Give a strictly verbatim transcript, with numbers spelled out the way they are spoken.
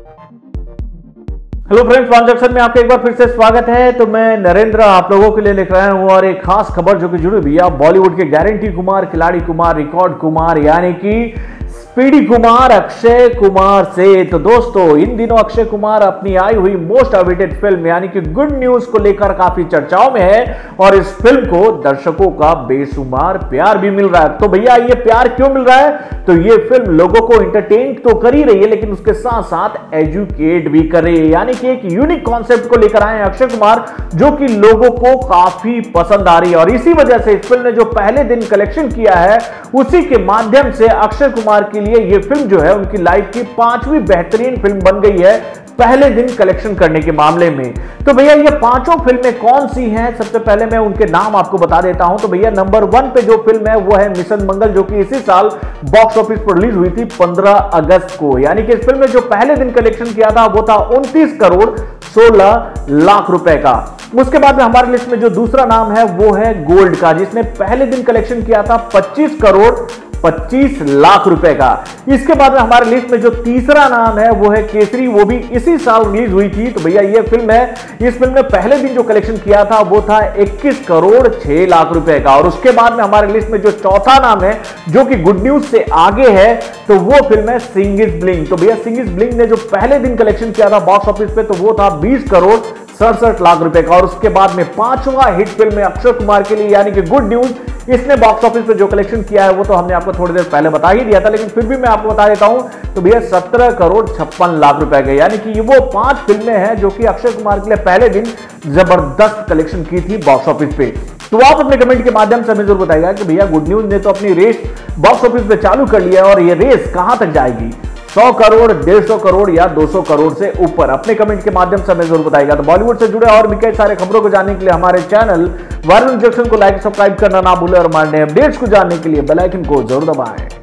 Hello friends, one junction में आपका एक बार फिर से स्वागत है। तो मैं नरेंद्र आप लोगों के लिए लिख रहा हूं और एक खास खबर जो कि जुड़ी हुई है बॉलीवुड के गारंटी कुमार, खिलाड़ी कुमार, रिकॉर्ड कुमार यानी कि स्पीडी कुमार, अक्षय कुमार से। तो दोस्तों, इन दिनों अक्षय कुमार अपनी आई हुई मोस्ट अवेटेड फिल्म यानी कि गुड न्यूज को लेकर काफी चर्चाओं में है और इस फिल्म को दर्शकों का बेशुमार प्यार भी मिल रहा है। तो भैया, ये प्यार क्यों मिल रहा है? तो ये फिल्म लोगों को एंटरटेन तो कर ही रही है, लेकिन उसके साथ साथ एजुकेट भी कर रही है। यानी कि एक यूनिक कॉन्सेप्ट को लेकर आए हैं अक्षय कुमार, जो कि लोगों को काफी पसंद आ रही है। और इसी वजह से इस फिल्म ने जो पहले दिन कलेक्शन किया है, उसी के माध्यम से अक्षय कुमार के लिए ये फिल्म जो है उनकी लाइफ की पांचवी बेहतरीन फिल्म बन गई है पहले दिन कलेक्शन करने के मामले में। तो भैया, ये पांचों फिल्में कौन सी हैं? सबसे पहले मैं उनके नाम आपको बता देता हूं। तो भैया, नंबर वन पे जो फिल्म है वो है मिशन मंगल, जो कि इसी साल बॉक्स ऑफिस पर रिलीज हुई थी पंद्रह अगस्त को। यानी कि इस फिल्म ने जो पहले दिन कलेक्शन किया था वो था उनतीस करोड़ सोलह लाख रुपए का। उसके बाद में हमारी लिस्ट में जो दूसरा नाम है वो है गोल्ड का, जिसने पहले दिन कलेक्शन किया था पच्चीस करोड़ पच्चीस लाख रुपए का। इसके बाद में हमारे लिस्ट में जो तीसरा नाम है वो है केसरी, वो भी इसी साल रिलीज हुई थी। तो भैया, ये फिल्म है, इस फिल्म ने पहले दिन जो कलेक्शन किया था वो था इक्कीस करोड़ छह लाख रुपए का। और उसके बाद में हमारे लिस्ट में जो चौथा नाम है, जो कि गुड न्यूज से आगे है, तो वो फिल्म है सिंह इज ब्लिंग। तो भैया, सिंह इज ब्लिंग ने जो पहले दिन कलेक्शन किया था बॉक्स ऑफिस पे, तो वो था बीस करोड़ सड़सठ लाख रुपए का। और उसके बाद में पांचवा हिट फिल्म है अक्षय कुमार के लिए यानी कि गुड न्यूज। इसने बॉक्स ऑफिस पे जो कलेक्शन किया है वो तो हमने आपको थोड़ी देर पहले बता ही दिया था, लेकिन फिर भी मैं आपको बता देता हूं। तो भैया, सत्रह करोड़ छप्पन लाख रुपए के। यानी कि ये वो पांच फिल्में हैं जो कि अक्षय कुमार के लिए पहले दिन जबरदस्त कलेक्शन की थी बॉक्स ऑफिस पे। तो आप अपने कमेंट के माध्यम से हमें जरूर बताइएगा कि भैया, गुड न्यूज ने तो अपनी रेस बॉक्स ऑफिस पे चालू कर लिया है और ये रेस कहां तक जाएगी? सौ करोड़, डेढ़ सौ करोड़ या दो सौ करोड़ से ऊपर? अपने कमेंट के माध्यम से हमें जरूर बताइएगा। तो बॉलीवुड से जुड़े और भी कई सारे खबरों को जानने के लिए हमारे चैनल वन जंक्शन को लाइक सब्सक्राइब करना ना भूलें और हमारे अपडेट्स को जानने के लिए बेल आइकन को जरूर दबाएं।